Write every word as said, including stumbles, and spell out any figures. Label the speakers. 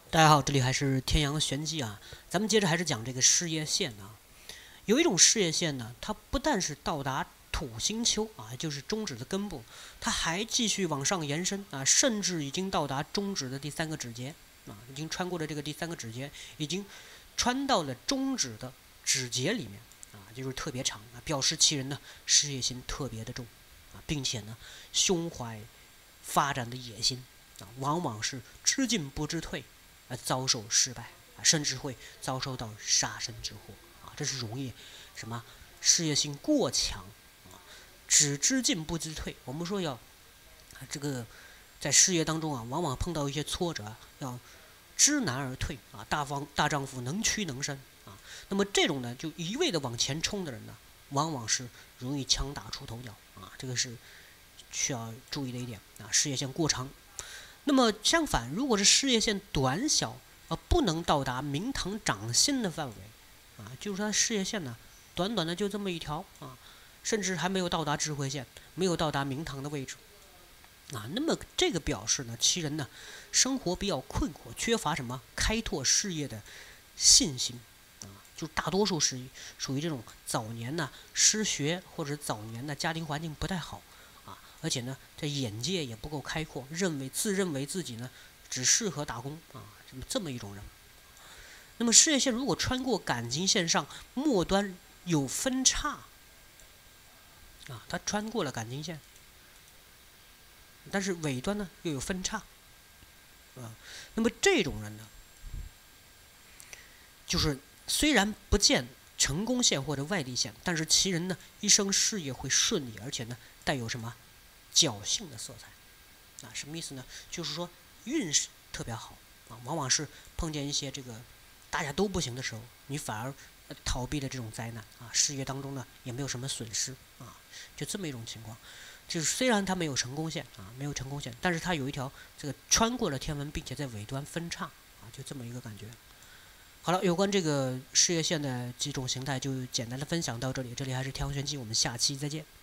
Speaker 1: 大家好，这里还是天阳玄机啊，咱们接着还是讲这个事业线啊。有一种事业线呢，它不但是到达土星丘啊，就是中指的根部，它还继续往上延伸啊，甚至已经到达中指的第三个指节啊，已经穿过了这个第三个指节，已经穿到了中指的指节里面啊，就是特别长啊，表示其人呢事业心特别的重啊，并且呢胸怀发展的野心啊，往往是知进不知退。而遭受失败啊，甚至会遭受到杀身之祸啊，这是容易什么事业心过强啊，只知进不知退。我们说要这个在事业当中啊，往往碰到一些挫折，要知难而退啊，大方大丈夫能屈能伸啊。那么这种呢，就一味的往前冲的人呢，往往是容易枪打出头鸟啊，这个是需要注意的一点啊，事业线过长。那么相反，如果是事业线短小，而不能到达明堂掌心的范围，啊，就是它事业线呢，短短的就这么一条啊，甚至还没有到达智慧线，没有到达明堂的位置，啊，那么这个表示呢，其人呢，生活比较困惑，缺乏什么开拓事业的信心，啊，就大多数是属于这种早年呢失学或者早年的家庭环境不太好。而且呢，这眼界也不够开阔，认为自认为自己呢只适合打工啊，这么这么一种人。那么事业线如果穿过感情线上末端有分叉啊，它穿过了感情线，但是尾端呢又有分叉啊，那么这种人呢，就是虽然不见成功线或者外力线，但是其人呢一生事业会顺利，而且呢带有什么？侥幸的色彩，啊，什么意思呢？就是说运势特别好啊，往往是碰见一些这个大家都不行的时候，你反而逃避了这种灾难啊，事业当中呢也没有什么损失啊，就这么一种情况。就是虽然它没有成功线啊，没有成功线，但是它有一条这个穿过了天文，并且在尾端分叉啊，就这么一个感觉。好了，有关这个事业线的几种形态就简单的分享到这里，这里还是天文玄机，我们下期再见。